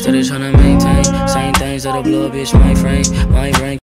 steady tryna maintain. Same things that'll blow a bitch my brain.